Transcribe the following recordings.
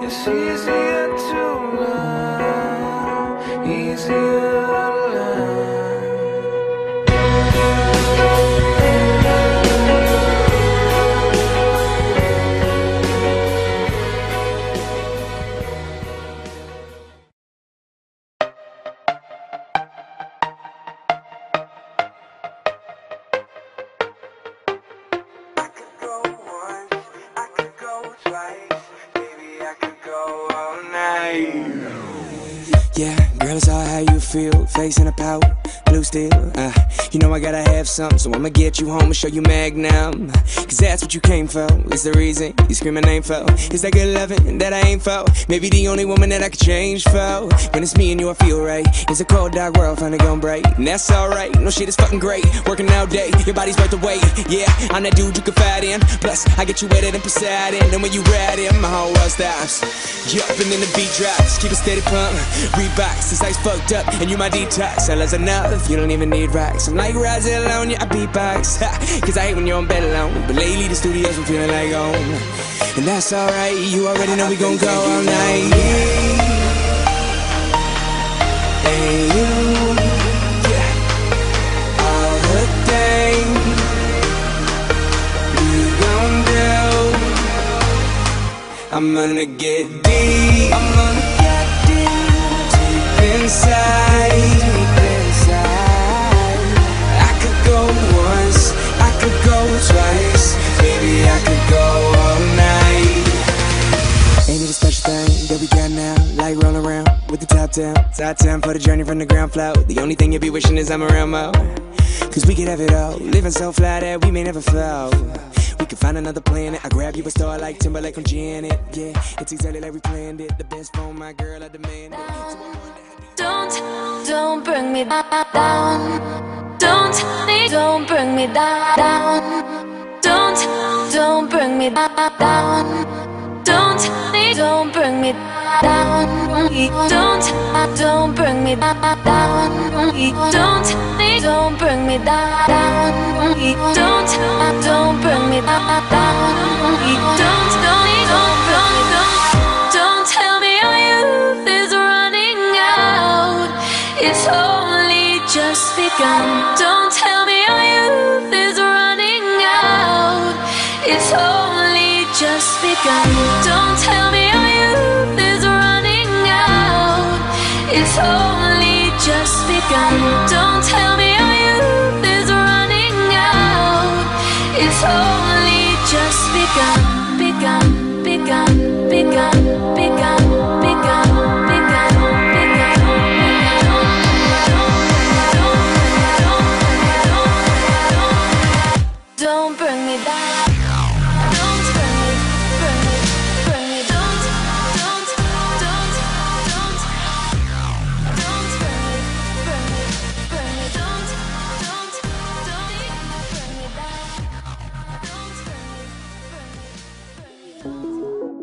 It's easier to love, easier to love. Yeah, girl, it's all how you feel, facing a pout, blue steel. You know I gotta have something, so I'ma get you home and show you Magnum. Cause that's what you came for, it's the reason you scream my name for. It's that good loving that I ain't for, maybe the only woman that I could change for. When it's me and you I feel right, it's a cold dark world finally gon' break. And that's alright, no shit is fucking great, working all day, your body's worth the wait. Yeah, I'm that dude you can fight in, plus I get you wetter than Poseidon. And when you ride in, my whole world stops. Yup, and then the beat drops, keep it steady pump. Reeboks, this ice fucked up, and you my detox. All is enough, you don't even need rocks. I'm like rising alone, yeah, I beatbox. Cause I hate when you're on bed alone, but lately the studio's been feeling like home. And that's alright, you already know we gon' go all night. And you, yeah, all the things we gon' do. I'm gonna get deep, I'm gonna get deep inside. I could go once, I could go twice, baby I could go all night. Ain't it a special thing that we got now, like rolling around with the top down. Top down for the journey from the ground floor. The only thing you be wishing is I'm around more, cause we could have it all, living so fly that we may never fall. We could find another planet, I grab you a star like Timberlake from Janet. Yeah, it's exactly like we planned it, the best for my girl, I demand it. Don't bring me down. Don't bring me down. Don't bring me down. Don't bring me down. Don't bring me down. Don't bring me down. Don't bring me down. Don't tell me our youth is running out. It's only just begun. Don't tell me our youth is running out. It's only just begun. Don't tell me our youth is running out. It's only just begun. Don't tell me our youth is running out. It's only just begun. Begun, begun, begun, begun, begun, begun, begun. Don't bring me down. Don't bring me, bring me, bring me. Don't bring me, bring me, bring me. Don't bring me down. Don't bring me, bring me, bring me.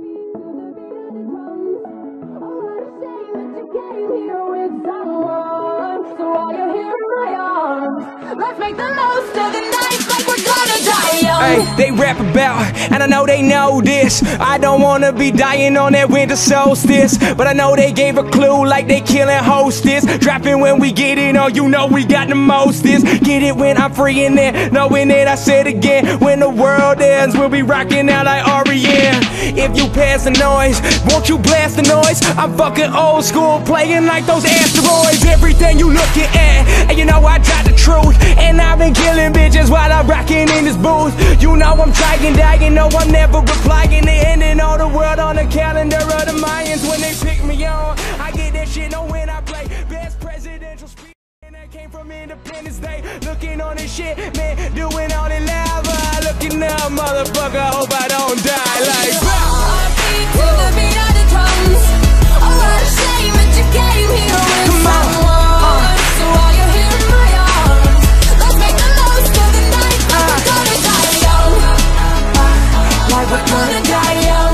Let's make the most of the night like we're gonna die young. Hey, they rap about, and I know they know this. I don't wanna be dying on that winter solstice, but I know they gave a clue like they killing hostess. Dropping when we get it on, you know we got the mostest. Get it when I'm free in there, knowing that I said again. When the world ends, we'll be rocking out like R.E.M. If you pass the noise, won't you blast the noise? I'm fucking old school, playing like those asteroids. Everything you looking at, and you know I got the truth. And I've been killing bitches while I'm rocking in this booth. You know I'm trying, dying, no I'm never replying. They ending all the world on the calendar of the Mayans. When they pick me on, I get that shit on when I play. Best presidential speech, and that came from Independence Day. Looking on this shit, man, doing all that lava. Looking up, motherfucker, hope I don't die like Heartbeat to the beat of the drums. Oh, what a shame that you came here with someone. So while you're here in my arms, let's make the most of the night like we're gonna die young. Like we're gonna die young.